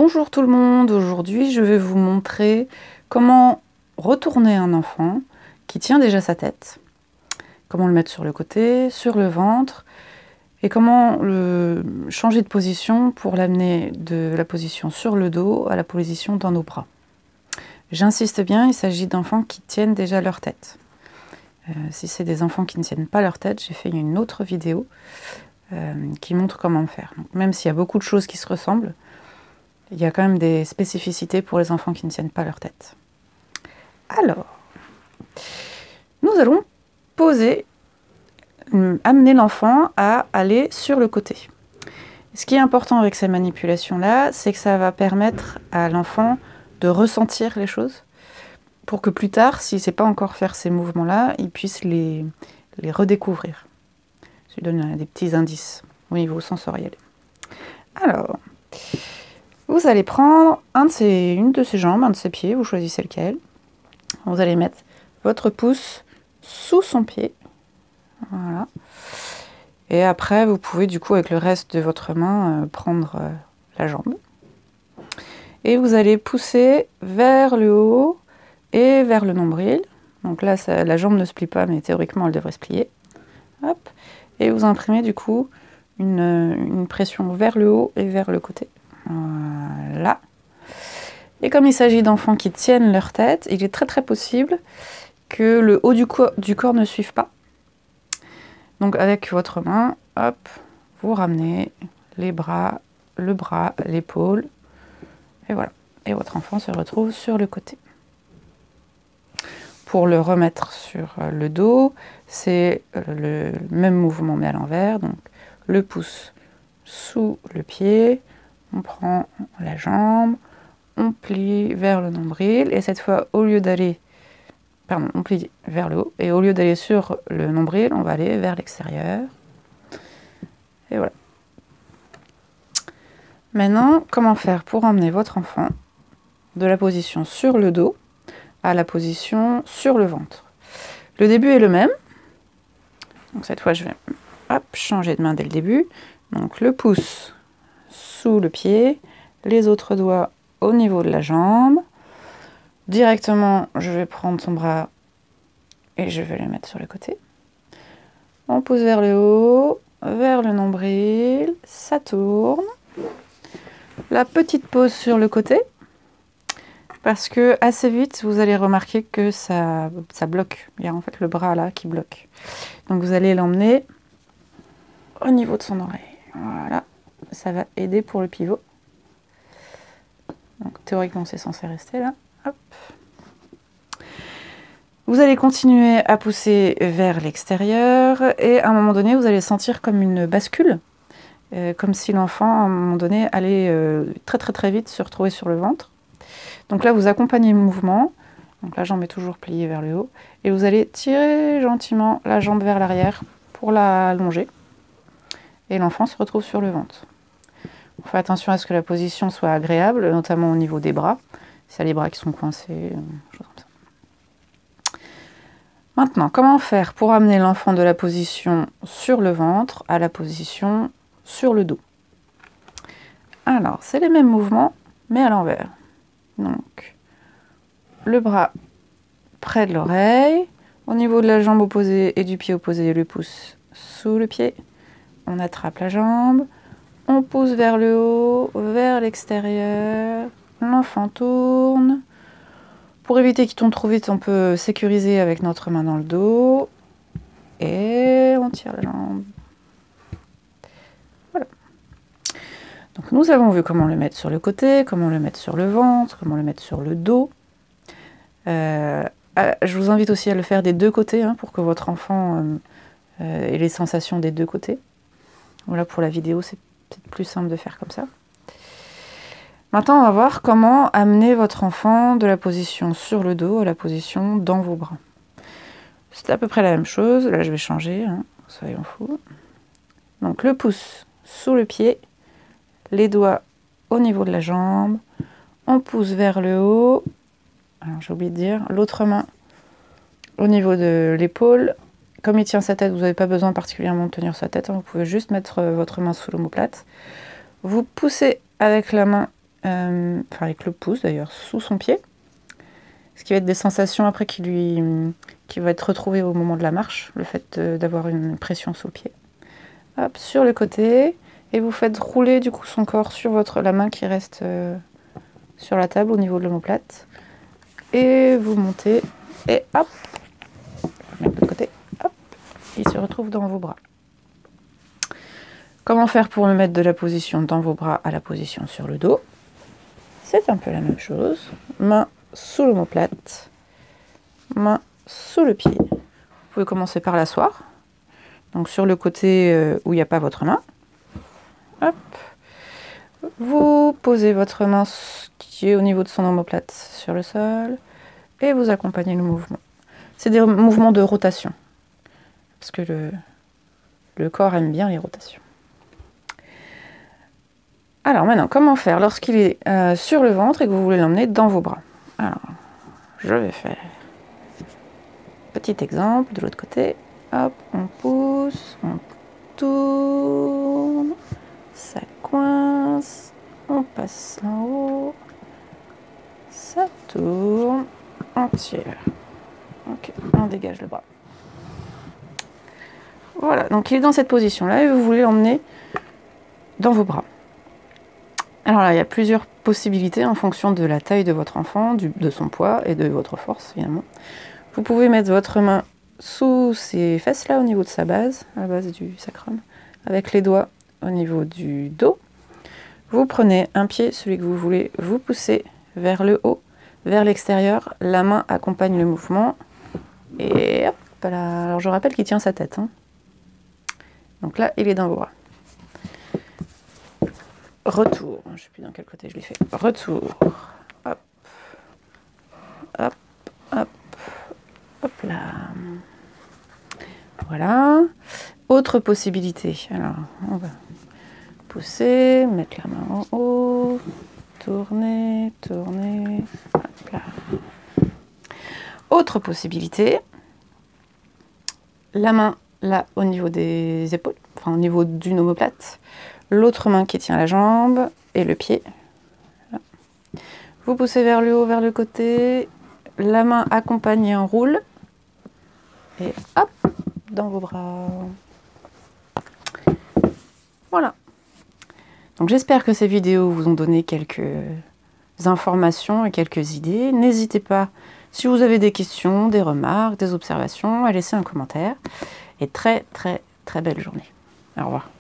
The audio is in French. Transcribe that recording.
Bonjour tout le monde, aujourd'hui je vais vous montrer comment retourner un enfant qui tient déjà sa tête, comment le mettre sur le côté, sur le ventre, et comment le changer de position pour l'amener de la position sur le dos à la position dans nos bras. J'insiste bien, il s'agit d'enfants qui tiennent déjà leur tête. Si c'est des enfants qui ne tiennent pas leur tête, j'ai fait une autre vidéo qui montre comment faire. Donc, même s'il y a beaucoup de choses qui se ressemblent, il y a quand même des spécificités pour les enfants qui ne tiennent pas leur tête. Alors, nous allons amener l'enfant à aller sur le côté. Ce qui est important avec ces manipulations-là, c'est que ça va permettre à l'enfant de ressentir les choses, pour que plus tard, s'il ne sait pas encore faire ces mouvements-là, il puisse les redécouvrir. Je lui donne des petits indices au niveau sensoriel. Alors, vous allez prendre une de ses jambes, un de ses pieds, vous choisissez lequel. Vous allez mettre votre pouce sous son pied. Voilà. Et après, vous pouvez du coup, avec le reste de votre main, prendre la jambe. Et vous allez pousser vers le haut et vers le nombril. Donc là, la jambe ne se plie pas, mais théoriquement, elle devrait se plier. Hop. Et vous imprimez du coup une pression vers le haut et vers le côté. Voilà. Et comme il s'agit d'enfants qui tiennent leur tête, il est très très possible que le haut du corps ne suive pas. Donc avec votre main, hop, vous ramenez les bras, le bras, l'épaule, et voilà. Et votre enfant se retrouve sur le côté. Pour le remettre sur le dos, c'est le même mouvement mais à l'envers. Donc le pouce sous le pied, on prend la jambe, on plie vers le nombril, et cette fois, au lieu d'aller, on plie vers le haut, et au lieu d'aller sur le nombril, on va aller vers l'extérieur. Et voilà. Maintenant, comment faire pour emmener votre enfant de la position sur le dos à la position sur le ventre? Le début est le même. Donc cette fois, je vais changer de main dès le début. Donc le pouce sous le pied, les autres doigts au niveau de la jambe. Directement, je vais prendre son bras et je vais le mettre sur le côté. On pousse vers le haut, vers le nombril, ça tourne. La petite pause sur le côté, parce que assez vite, vous allez remarquer que ça bloque. Il y a en fait le bras là qui bloque. Donc vous allez l'emmener au niveau de son oreille. Voilà, ça va aider pour le pivot. Donc théoriquement, c'est censé rester là. Hop. Vous allez continuer à pousser vers l'extérieur et à un moment donné, vous allez sentir comme une bascule, comme si l'enfant, à un moment donné, allait très très très vite se retrouver sur le ventre. Donc là, vous accompagnez le mouvement. Donc la jambe est toujours pliée vers le haut. Et vous allez tirer gentiment la jambe vers l'arrière pour la allonger. Et l'enfant se retrouve sur le ventre. On fait attention à ce que la position soit agréable, notamment au niveau des bras. Si y a les bras qui sont coincés, choses comme ça. Maintenant, comment faire pour amener l'enfant de la position sur le ventre à la position sur le dos? Alors, c'est les mêmes mouvements, mais à l'envers. Donc, le bras près de l'oreille, au niveau de la jambe opposée et du pied opposé, le pouce sous le pied. On attrape la jambe, on pousse vers le haut, vers l'extérieur, l'enfant tourne. Pour éviter qu'il tourne trop vite, on peut sécuriser avec notre main dans le dos. Et on tire la jambe. Voilà. Donc nous avons vu comment le mettre sur le côté, comment le mettre sur le ventre, comment le mettre sur le dos. Je vous invite aussi à le faire des deux côtés, pour que votre enfant ait les sensations des deux côtés. Voilà, pour la vidéo, c'est peut-être plus simple de faire comme ça. Maintenant, on va voir comment amener votre enfant de la position sur le dos à la position dans vos bras. C'est à peu près la même chose. Là, je vais changer, soyons fous. Donc, le pouce sous le pied, les doigts au niveau de la jambe. On pousse vers le haut. Alors, j'ai oublié de dire, l'autre main au niveau de l'épaule. Comme il tient sa tête, vous n'avez pas besoin particulièrement de tenir sa tête. Vous pouvez juste mettre votre main sous l'omoplate. Vous poussez avec la main enfin avec le pouce d'ailleurs, sous son pied. Ce qui va être des sensations après qui va être retrouvé au moment de la marche, le fait d'avoir une pression sous le pied. Hop, sur le côté, et vous faites rouler du coup son corps sur la main qui reste sur la table au niveau de l'omoplate. Et vous montez, et hop, mettre de l'autre côté, hop, il se retrouve dans vos bras. Comment faire pour le mettre de la position dans vos bras à la position sur le dos? C'est un peu la même chose. Main sous l'omoplate, main sous le pied. Vous pouvez commencer par l'asseoir. Donc sur le côté où il n'y a pas votre main. Hop. Vous posez votre main qui est au niveau de son omoplate sur le sol et vous accompagnez le mouvement. C'est des mouvements de rotation parce que le corps aime bien les rotations. Alors maintenant, comment faire lorsqu'il est sur le ventre et que vous voulez l'emmener dans vos bras? Alors, je vais faire petit exemple de l'autre côté. Hop, on pousse, on tourne, ça coince, on passe en haut, ça tourne, on tire. Ok, on dégage le bras. Voilà, donc il est dans cette position-là et vous voulez l'emmener dans vos bras. Alors là, il y a plusieurs possibilités en fonction de la taille de votre enfant, de son poids et de votre force, évidemment. Vous pouvez mettre votre main sous ses fesses, là, au niveau de sa base, à la base du sacrum, avec les doigts au niveau du dos. Vous prenez un pied, celui que vous voulez, vous poussez vers le haut, vers l'extérieur. La main accompagne le mouvement. Et hop là. Alors je rappelle qu'il tient sa tête. Hein. Donc là, il est dans vos bras. Retour. Je ne sais plus dans quel côté je l'ai fait. Retour. Hop. Hop. Hop. Hop là. Voilà. Autre possibilité. Alors, on va pousser, mettre la main en haut, tourner, tourner. Hop là. Autre possibilité. La main là au niveau des épaules, enfin au niveau d'une omoplate. L'autre main qui tient la jambe et le pied. Là. Vous poussez vers le haut, vers le côté. La main accompagne et enroule. Et hop, dans vos bras. Voilà. Donc j'espère que ces vidéos vous ont donné quelques informations et quelques idées. N'hésitez pas, si vous avez des questions, des remarques, des observations, à laisser un commentaire. Et très très très belle journée. Au revoir.